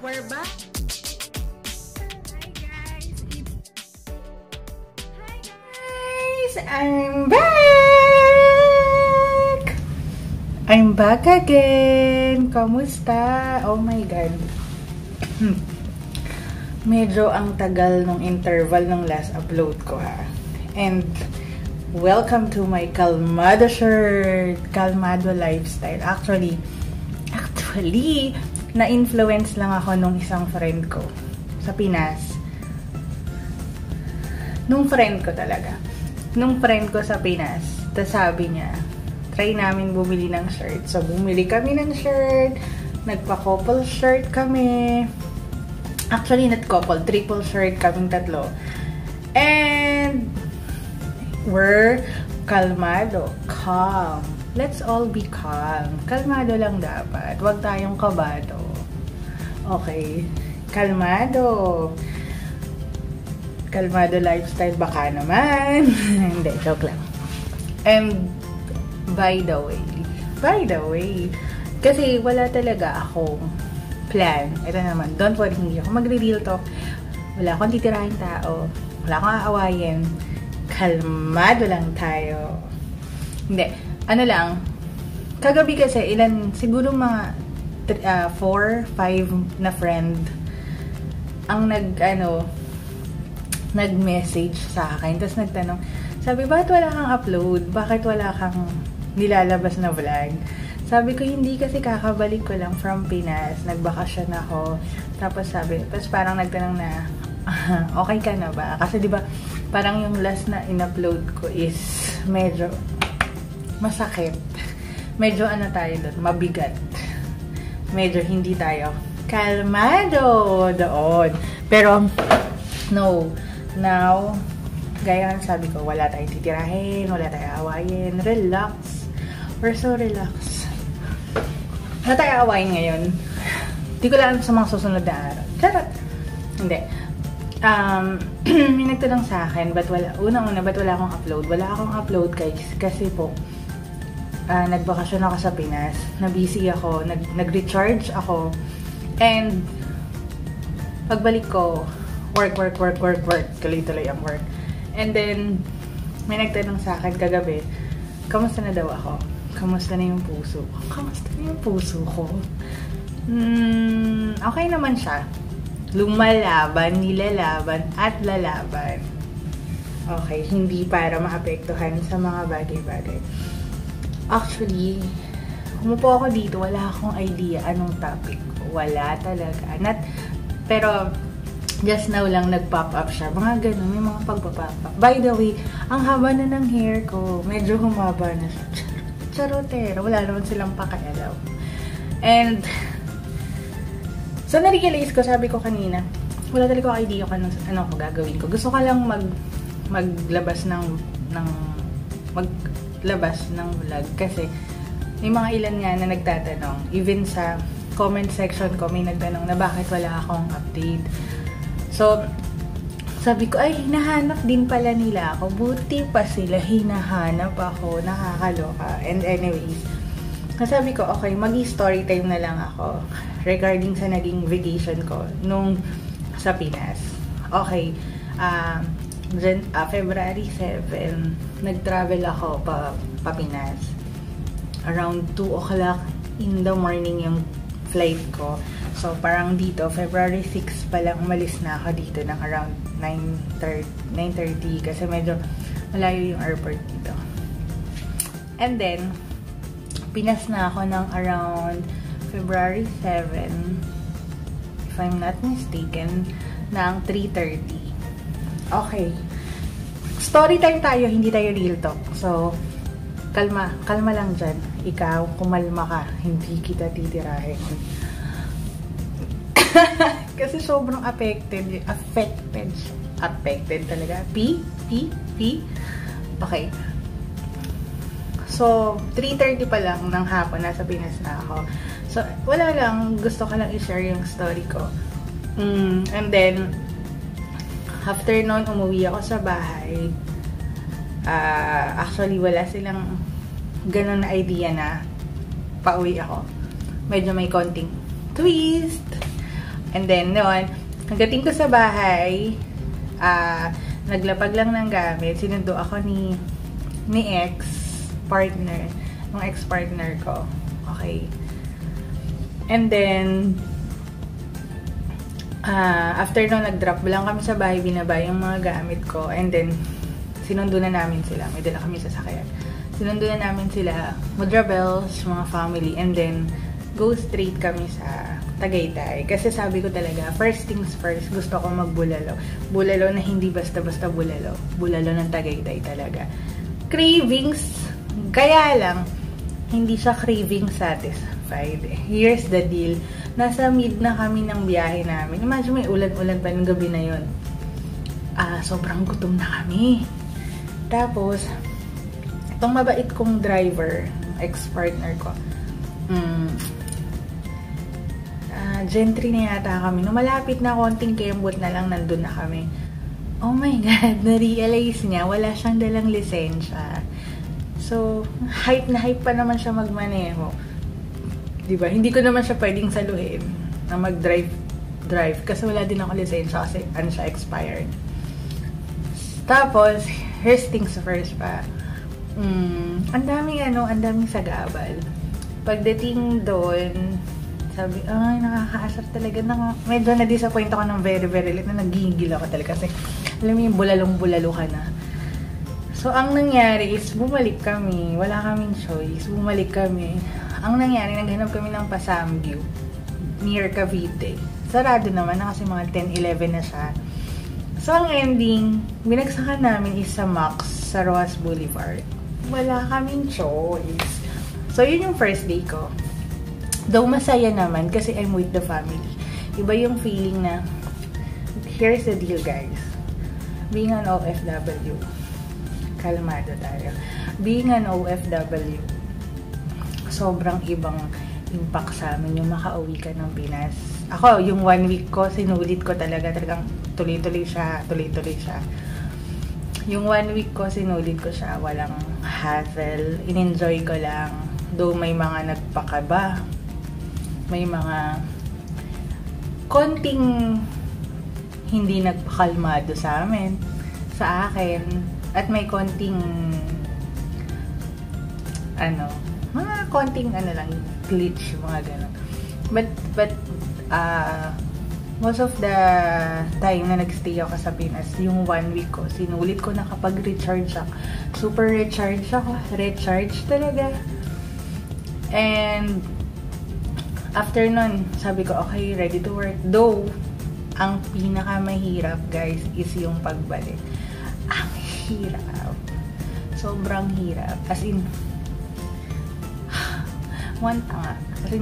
We're back. Hi guys, I'm back. I'm back again. Kamusta? Oh my god. Medyo ang tagal nung interval ng last upload ko ha. And welcome to my Kalmado shirt. Kalmado lifestyle. Actually, na-influence lang ako nung isang friend ko sa Pinas. Nung friend ko sa Pinas, tas sabi niya, try namin bumili ng shirt. So, bumili kami ng shirt, nagpa-couple shirt kami. Actually, not couple, triple shirt kaming tatlo. And, we're kalmado, calm. Let's all be calm. Kalmado lang dapat. Huwag tayong kabado. Okay. Kalmado. Kalmado lifestyle baka naman. Hindi, joke lang. And, by the way, kasi wala talaga akong plan. Ito naman, don't worry, hindi ako magre-real talk. Wala akong titirahin tao. Wala akong aawayin. Kalmado lang tayo. Hindi. Ano lang, kagabi kasi, siguro mga 4, 5 na friend ang nag-message sa akin. Tapos nagtanong, sabi, bakit wala kang upload? Bakit wala kang nilalabas na vlog? Sabi ko, hindi kasi kakabalik ko lang from Pinas. Nagbakasyon ako. Tapos parang nagtanong na, okay ka na ba? Kasi diba, parang yung last na in-upload ko is medyo masakit. Medyo tayo doon, mabigat. Medyo hindi tayo kalmado doon. Pero, no. Now, gaya nga sabi ko, wala tayong titirahin, wala tayong awayin. Relax. We're so relaxed. Wala tayong awayin ngayon. Hindi ko lang sa mga susunod na araw. Charot! Hindi. May nagtanong sa akin, ba't wala akong upload? Wala akong upload kasi po, nagbakasyon ako sa Pinas, na-busy ako, nag-recharge ako, and pagbalik ko, work, tuloy-tuloy ang work. And then, may nagtanong sa akin kagabi, kamusta na daw ako? Kamusta na yung puso ko? Kamusta na yung puso ko? Okay naman siya. Lumalaban, nilalaban, at lalaban. Okay, hindi para maapektuhan sa mga bagay-bagay. Actually, umupo ako dito, wala akong idea anong topic. Wala talaga. Pero, just now lang nag-pop up siya. Mga ganun, may mga pagpapop up. By the way, ang haba na ng hair ko. Medyo humaba na siya. Charotero. Wala naman silang pakialam. And, so na-realize ko, sabi ko kanina, wala talaga ako idea kung ano ko gagawin ko. Gusto ko lang maglabas ng vlog kasi may mga ilan nga na nagtatanong, even sa comment section ko may nagtanong na bakit wala akong update. So sabi ko, ay hinahanap din pala nila ako, buti pa sila hinahanap ako, nakakaloka. And anyways, sabi ko, okay, mag-story time na lang ako regarding sa naging vacation ko nung sa Pinas. Okay, February 7, nag-travel ako pa Pinas. Around 2 o'clock in the morning yung flight ko. So, parang dito, February 6 pa lang umalis na ako dito ng around 9:30 kasi medyo malayo yung airport dito. And then, Pinas na ako ng around February 7, if I'm not mistaken, ng 3:30. Okay. Story time tayo, hindi tayo real talk. So, kalma lang dyan. Ikaw, kumalma ka. Hindi kita titirahin. Kasi sobrang affected talaga. P. Okay. So, 3:30 pa lang ng hapon, nasa Pinas na ako. So, wala lang. Gusto ko lang i-share yung story ko. And then, after noon, umuwi ako sa bahay. Actually, wala silang ganun na idea na pauwi ako. Medyo may konting twist. And then, noon, hanggating ko sa bahay, naglapag lang ng gamit, sinundo ako ni ex-partner, ng ex-partner ko. Okay. And then, after nung nag-drop lang kami sa bahay, binaba yung mga gamit ko. And then, sinundo na namin sila. May dala kami sa sasakyan. Sinundo na namin sila, Mudra Bells, mga family. And then, go straight kami sa Tagaytay. Kasi sabi ko talaga, first things first, gusto ko magbulalo. Bulalo na hindi basta-basta bulalo. Bulalo ng Tagaytay talaga. Cravings, kaya lang, hindi siya craving satisfied. Here's the deal. Nasa mid na kami ng biyahe namin. Imagine may ulan-ulan pa ng gabi na yun. Sobrang gutom na kami. Tapos, itong mabait kong driver, ex-partner ko, Gentry na yata kami. Nung malapit na konting kembot na lang, nandun na kami. Oh my God, na-realize niya, wala siyang dalang lisensya. So, hype na hype pa naman siya magmaneho. Diba? Hindi ko naman siya pwedeng saluhin na mag-drive kasi wala din ako lisensya kasi ano siya, expired. Tapos, here's things first pa. Ang daming sagabal. Pagdating doon, sabi, nakakaasar talaga. Medyo na-disappoint ako ng very, very late na nagigigil ako talaga kasi alam mo yung bulalong-bulalo ka na. So, ang nangyari is, bumalik kami. Wala kaming choice. Bumalik kami. Ang nangyari, naghanap kami ng Pasamgyup near Cavite. Sarado naman na kasi mga 10-11 na siya. So, ang ending, binagsakan namin is sa Max sa Rojas Boulevard. Wala kaming choice. So, yun yung first day ko. Though masaya naman kasi I'm with the family. Iba yung feeling na, here's the deal guys. Being an OFW, kalmado tayo. Being an OFW, sobrang ibang impact sa amin yung makauwi ka ng Pinas. Ako, yung 1 week ko, sinulit ko talagang tuloy-tuloy siya. Yung 1 week ko, sinulit ko siya. Walang hassle. In-enjoy ko lang. Though may mga nagpakaba. May mga konting hindi nagpakalmado sa amin, sa akin, at may konting mga konting glitch, mga ganun. But most of the time na nagstay ako sa Pinas, yung 1 week ko, sinulit ko na kapag recharge ako. Super recharge ako. Recharge talaga. And after nun, sabi ko, okay, ready to work. Though, ang pinakamahirap, guys, is yung pagbalik. Ang hirap. Sobrang hirap. As in, one tanga. Kasi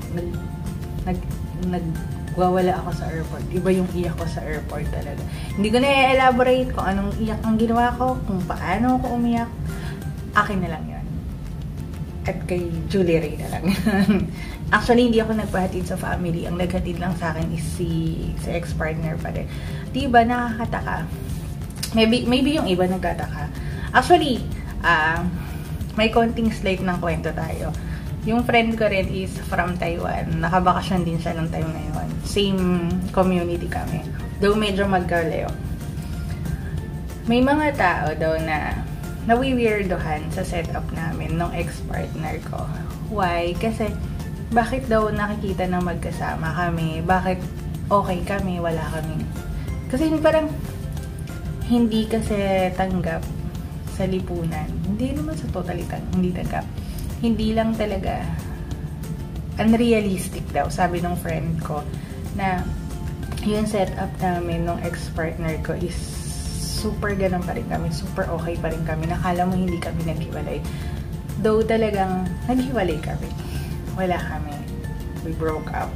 nagwawala ako sa airport. Iba yung iyak ko sa airport talaga. Hindi ko na-elaborate kung anong iyak ang ginawa ko, kung paano ako umiyak. Akin na lang yun. At kay Julie Ray na lang. Actually, hindi ako nagpahatid sa family. Ang naghatid lang sa akin is si ex-partner pa rin. Diba, nakakataka. Maybe yung iba nagtataka. Actually, may konting slight ng kwento tayo. Yung friend ko rin is from Taiwan. Nakabakasyon din siya nung time na yun. Same community kami. Though medyo magkaleo. May mga tao daw na nawi-weirdohan sa setup namin ng ex-partner ko. Why? Kasi bakit daw nakikita na magkasama kami? Bakit okay kami? Wala kami. Kasi parang hindi kasi tanggap sa lipunan. Hindi naman sa totally hindi tanggap. Hindi lang talaga unrealistic daw, sabi ng friend ko, na yung setup namin ng ex-partner ko is super ganun pa rin kami. Super okay pa rin kami. Nakala mo hindi kami naghiwalay. Though talagang naghiwalay kami. Wala kami. We broke up.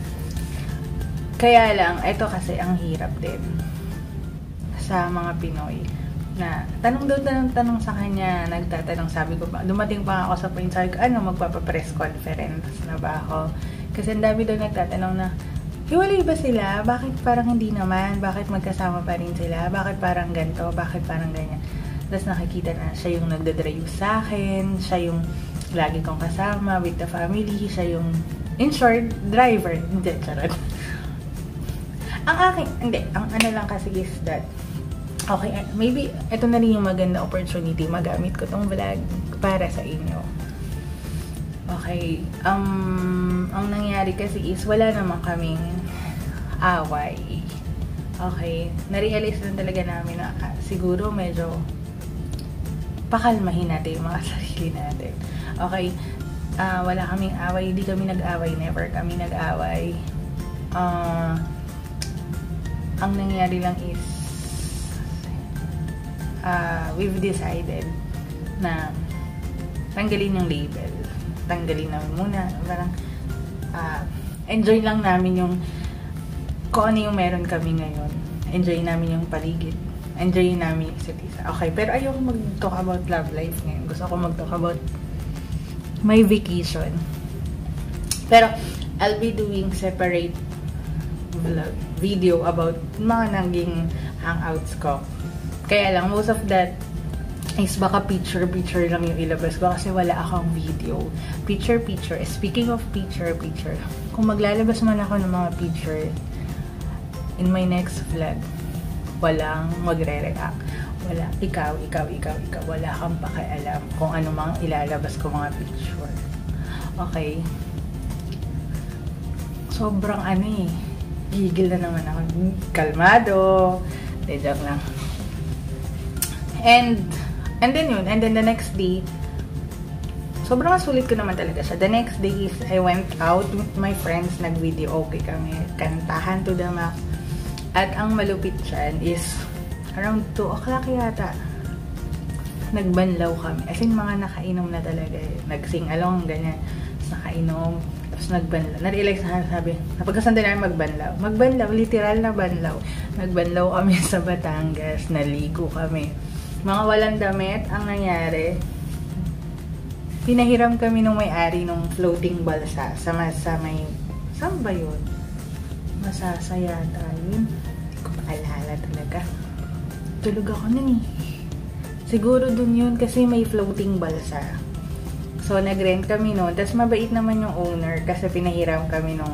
Kaya lang, ito kasi ang hirap din sa mga Pinoy. Na, tanong sa kanya, nagtatanong, sabi ko, dumating pa ako sa point, sabi ko, magpapapress conference na ba ako? Kasi ang dami daw nagtatanong na, hiwalay ba sila? Bakit parang hindi naman? Bakit magkasama pa rin sila? Bakit parang ganito? Bakit parang ganyan? Tapos nakikita na siya yung nagdadrive sa akin, siya yung lagi kong kasama with the family, siya yung, in short, driver. Hindi, charot. Ang aking, hindi, ang ano lang kasi is that, okay, maybe, ito na rin yung maganda opportunity, magamit ko tong vlog para sa inyo. Okay, ang nangyari kasi is, wala naman kaming away. Okay, narealize lang talaga namin na siguro medyo pakalmahin natin yung mga sarili natin. Okay, wala kaming away, hindi kami nag-away, never kami nag-away. Ang nangyari lang is we've decided na tanggalin yung label. Tanggalin namin muna. Parang enjoy lang namin yung kung ano yung meron kami ngayon. Enjoy namin yung paligid. Enjoy namin yung isa't isa. Okay, pero ayoko mag-talk about love life ngayon. Gusto ko mag-talk about my vacation. Pero I'll be doing separate vlog, video about mga naging hangouts ko. Kaya lang, most of that is baka picture lang yung ilabas ko kasi wala akong video. Picture. Speaking of picture, kung maglalabas man ako ng mga picture in my next vlog, walang magre-react. Wala. Ikaw. Wala kang pakialam kung ano mang ilalabas ko mga picture. Okay? Sobrang gigil na naman ako. Kalmado. De, joke lang. And then the next day, sobrang sulit ko naman talaga siya. The next day is, I went out with my friends, nag-video okay kami, kantahan to the max. At ang malupit dyan is, around 2 o'clock yata, nagbanlaw kami. As in, mga nakainom na talaga. Nag-sing along, ganyan. Tapos nakainom, tapos nagbanlaw. Na-realize na sabi, napagkasanda namin magbanlaw. Magbanlaw, literal na banlaw. Nagbanlaw kami sa Batangas, naligo kami. Mga walang damit, ang nangyari, pinahiram kami nung may-ari nung floating balsa sa may, saan ba yun? Masasaya tayo. Hindi ko maalala talaga. Tulog ako nun eh. Siguro dun yun kasi may floating balsa. So, nag-rent kami nun. Tapos, mabait naman yung owner kasi pinahiram kami nung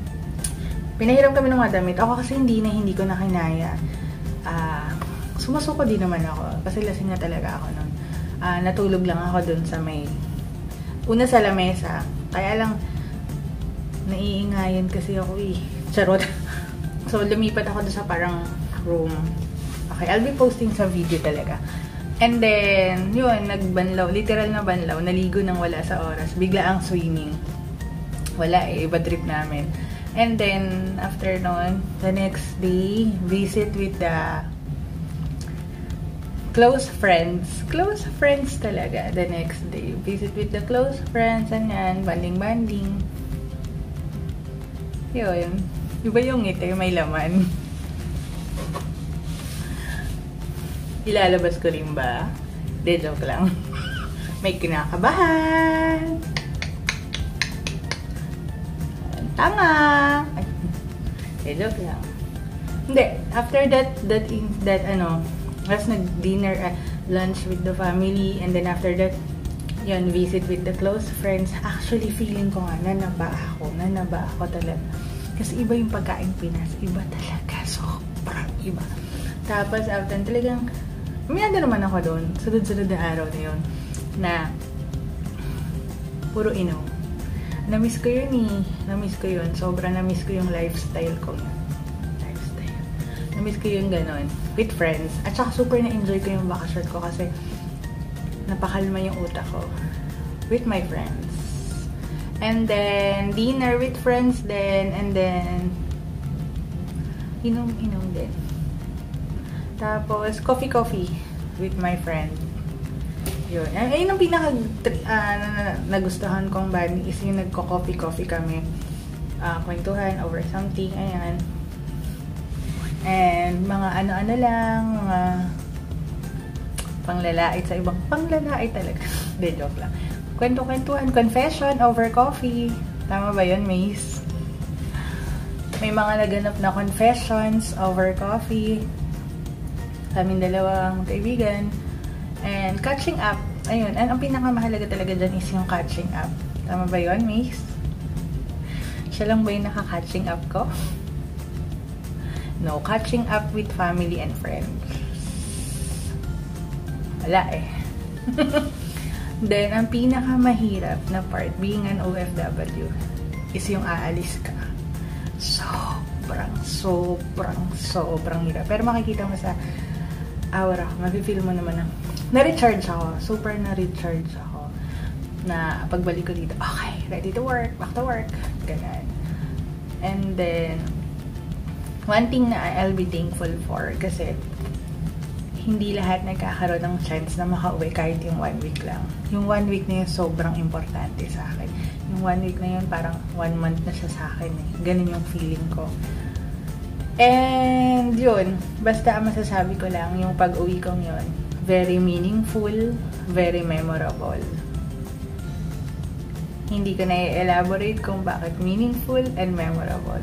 mga damit. Ako kasi hindi ko na kinaya. Sumusuko din naman ako. Kasi lasing na talaga ako nun. Natulog lang ako dun sa may una sa lamesa. Kaya lang naiingayan kasi ako eh. Charot. So, lumipat ako dun sa parang room. Okay, I'll be posting sa video talaga. And then, yun, nagbanlaw. Literal na banlaw. Naligo nang wala sa oras. Bigla ang swimming. Wala eh. Iba trip namin. And then, after nun, the next day, visit with the close friends. Close friends talaga. The next day. Visit with the close friends. Anyan. Banding-banding. Yun. Iba yung ngiti. May laman. Ilalabas ko rin ba? De, joke lang. May kinakabahan. Tama. De, joke lang. Hindi. After that tapos nag-dinner, lunch with the family, and then after that, yun, visit with the close friends. Actually, feeling ko nga, nanaba ako talaga. Kasi iba yung pagkain Pinas. Iba talaga. Sobrang iba. Tapos, after talagang, umianda naman ako doon. Sunod-sunod na araw na yun. Na, puro inom. Na-miss ko yun eh. Na-miss ko yun. Sobrang na-miss ko yung lifestyle ko. Na-miss ko yung ganon. With friends. At saka super na-enjoy ko yung vacation ko kasi napakalma yung utak ko. With my friends. And then, dinner with friends din. And then, inom din. Tapos, coffee with my friend. Yun. Ayun ang pinaka nagustuhan kong band is yung nagko-coffee kami. Kwentuhan over something. Ayan. And mga ano-ano lang, mga panglalait sa ibang panglalait talaga. De, joke lang. Kwento-kwentuhan, confession over coffee. Tama ba yun, Mace? May mga naganap na confessions over coffee. Kaming dalawang kaibigan. And catching up. Ayun. And ang pinakamahalaga talaga dyan is yung catching up. Tama ba yun, Mace? Siya lang ba yung naka-catching up ko? No catching up with family and friends. Wala eh. Then, ang pinakamahirap na part being an OFW is yung aalis ka. Sobrang hirap. Pero makikita mo sa aura, mafe-feel mo naman na na-recharge ako. Super na-recharge ako. Na pagbalik ko dito, okay, ready to work, back to work. Ganun. And then, one thing na I'll be thankful for kasi hindi lahat nagkakaroon ng chance na makauwi kahit yung 1 week lang. Yung 1 week na yun sobrang importante sa akin. Yung 1 week na yun parang 1 month na siya sa akin eh. Ganun yung feeling ko. And yun, basta masasabi ko lang yung pag-uwi kong yun, very meaningful, very memorable. Hindi ko na i-elaborate kung bakit meaningful and memorable.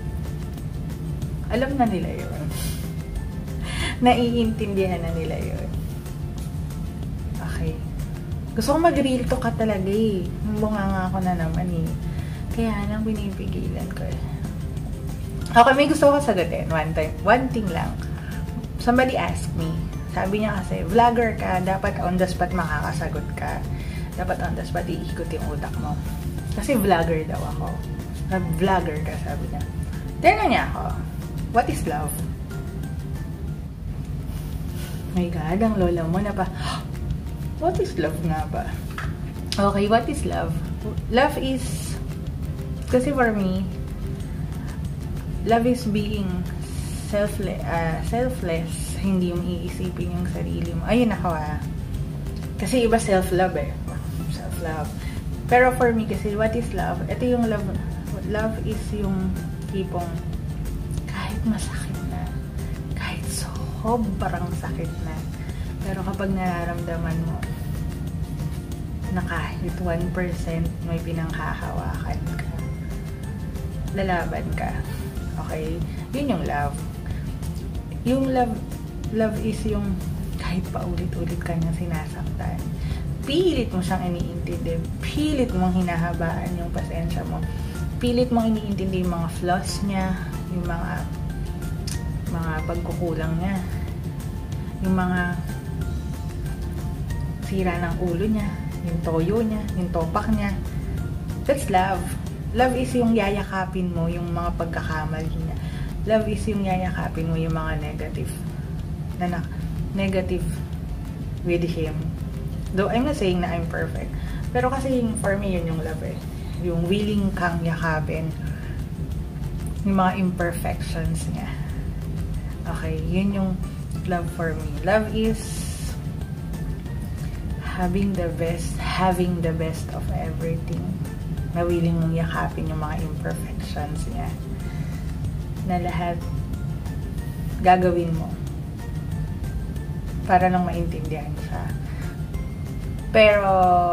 Alam na nila yun. Naiintindihan na nila yun. Okay. Gusto ko mag-real talk ka talaga eh. Bunganga ako na naman eh. Kaya lang pinipigilan ko eh. Okay, may gusto ko sagutin. One thing lang. Somebody asked me. Sabi niya kasi, vlogger ka, dapat on the spot makakasagot ka. Dapat on the spot iikot yung utak mo. Kasi vlogger daw ako. Vlogger ka, sabi niya. Tinanong niya ako, what is love? My God, ang lola mo na pa. What is love nga ba? Okay, what is love? Love is, kasi for me, love is being selfless. Hindi mo iisipin yung sarili mo. Ayun ako ah. Kasi iba self-love eh. Self-love. Pero for me kasi, what is love? Ito yung love. Love is yung tipong kahit masakit na, kahit sobrang sakit na, pero kapag nararamdaman mo na kahit 1% may pinanghahawakan ka, lalaban ka. Okay? Yun yung love. Yung love is yung kahit paulit-ulit ka niyang sinasaktan, pilit mo siyang iniintindi, pilit mong hinahabaan yung pasensya mo, pilit mong iniintindi yung mga flaws niya, yung mga pagkukulang niya, yung mga sira ng ulo niya, yung toyo niya, yung topak niya. That's love. Love is yung yayakapin mo yung mga pagkakamali niya. Love is yung yayakapin mo yung mga negative with him. Though I'm not saying na I'm perfect. Pero kasi for me yun yung love eh. Yung willing kang yakapin yung mga imperfections niya. Okay, yun yung love for me. Love is having the best of everything. Na willing mong yakapin yung mga imperfections niya. Na lahat gagawin mo para lang maintindihan siya. Pero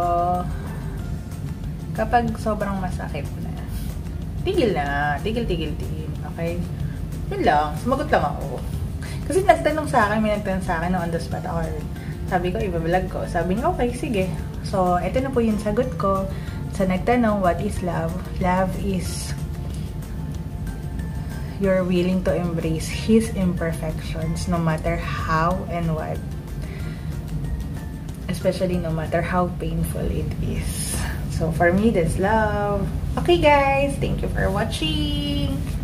kapag sobrang masakit na, tigil. Okay? Yun lang. Sumagot lang ako. Kasi nagtanong sa akin, may nagtanong sa akin on the spot ako. Sabi ko, iba-vlog ko. Sabi niya, okay, sige. So, ito na po yung sagot ko. Sa nagtanong, what is love? Love is you're willing to embrace his imperfections no matter how and what. Especially no matter how painful it is. So, for me, that's love. Okay, guys. Thank you for watching.